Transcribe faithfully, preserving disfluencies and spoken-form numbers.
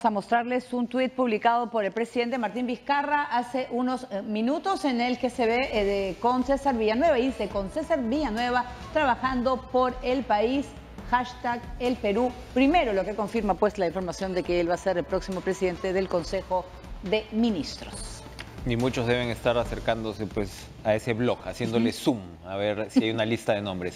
a mostrarles un tuit publicado por el presidente Martín Vizcarra hace unos eh, minutos en el que se ve eh, de, con César Villanueva, y dice: con César Villanueva trabajando por el país, hashtag el Perú primero, lo que confirma pues la información de que él va a ser el próximo presidente del Consejo de Ministros. Y muchos deben estar acercándose pues a ese blog, haciéndole zoom, a ver si hay una lista de nombres.